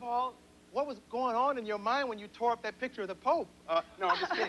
all, what was going on in your mind when you tore up that picture of the Pope? No, I'm just kidding.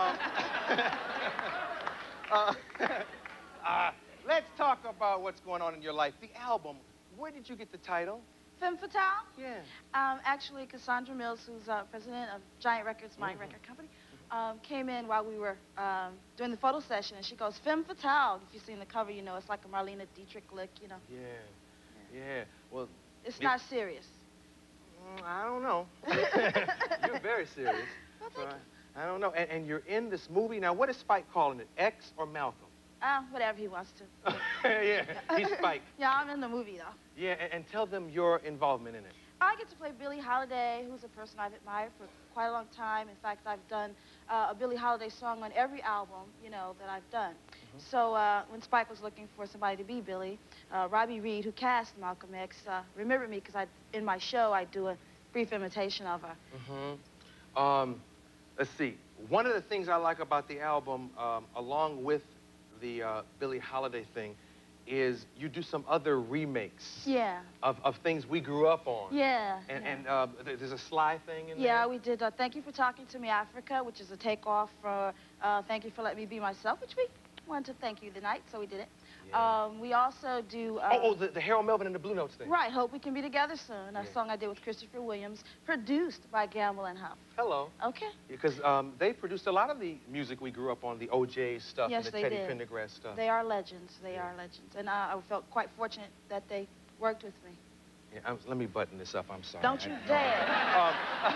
Let's talk about what's going on in your life. The album, where did you get the title? Femme Fatale? Yeah. Actually, Cassandra Mills, who's president of Giant Records, my record company, came in while we were doing the photo session, and she goes, Femme Fatale. If you've seen the cover, you know, it's like a Marlene Dietrich look, you know. Yeah. Well, it's not serious. I don't know. You're very serious. Well, thank you. I don't know. And you're in this movie. Now, what is Spike calling it? X or Malcolm? Whatever he wants to. Yeah, he's Spike. Yeah, I'm in the movie, though. Yeah, and tell them your involvement in it. I get to play Billie Holiday, who's a person I've admired for quite a long time. In fact, I've done a Billie Holiday song on every album, you know, that I've done. So when Spike was looking for somebody to be Billie, Robbie Reed, who cast Malcolm X, remembered me because in my show, I do a brief imitation of her. Let's see. One of the things I like about the album, along with the Billie Holiday thing, is you do some other remakes. Yeah. Of things we grew up on. Yeah. And there's a Sly thing in there? Yeah, we did Thank You for Talking to Me, Africa, which is a takeoff for Thank You for Letting Me Be Myself, which we wanted to thank you tonight, so we did it. Yeah. We also do... the Harold Melvin and the Blue Notes thing. Right, Hope We Can Be Together Soon, a song I did with Christopher Williams, produced by Gamble and Huff. Hello. Okay. Because they produced a lot of the music we grew up on, the O.J. stuff and the Teddy Pendergrass stuff. They are legends. They are legends. And I felt quite fortunate that they worked with me. Yeah, let me button this up. I'm sorry. Don't you dare.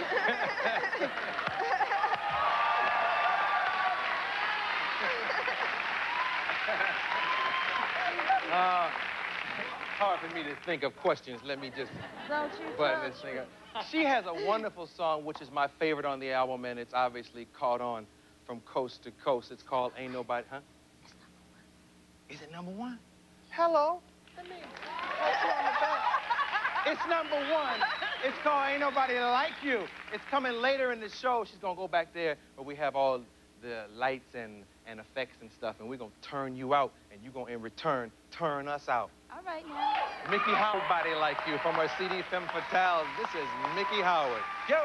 Hard for me to think of questions. Let me just button this thing up. She has a wonderful song, which is my favorite on the album, and it's obviously caught on from coast to coast. It's called Ain't Nobody, huh? It's #1. Is it #1? Hello? Let me on the back. It's #1. It's called Ain't Nobody Like You. It's coming later in the show. She's gonna go back there where we have all the lights and effects and stuff, and we're gonna turn you out, and you're gonna, in return, turn us out. All right, now. Miki Howard, Body Like You, from her CD Femme Fatale. This is Miki Howard. Yo!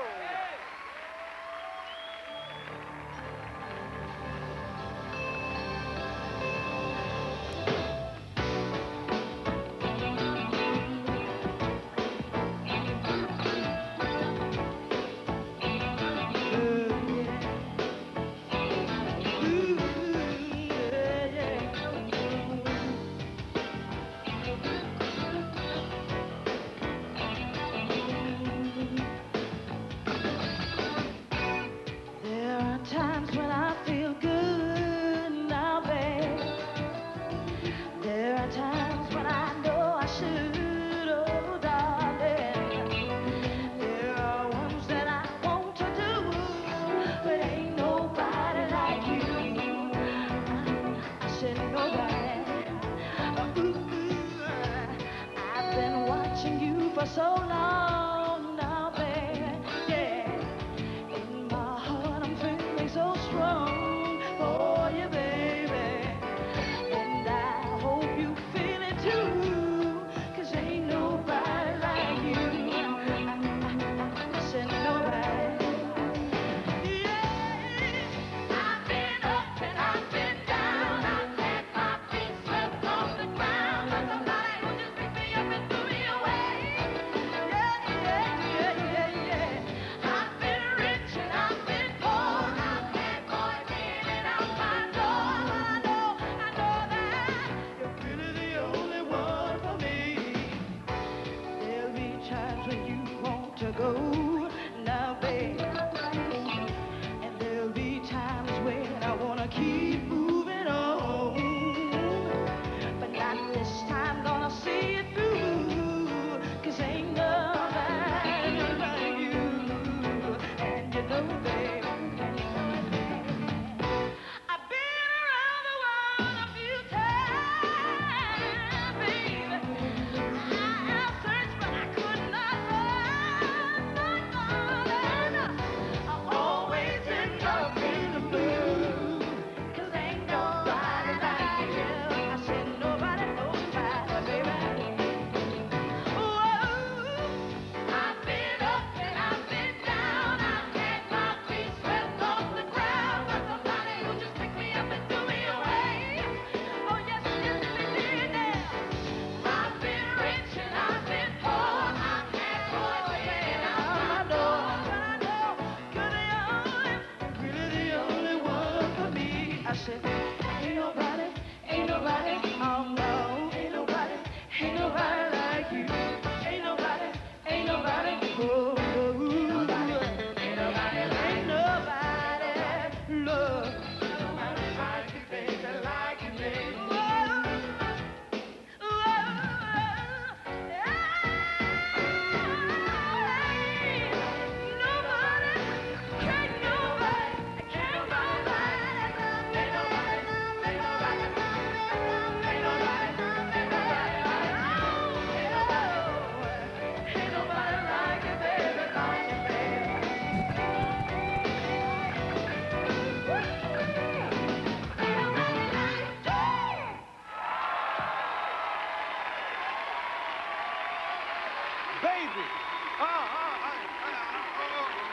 easy. Oh, oh, oh, oh, oh, oh.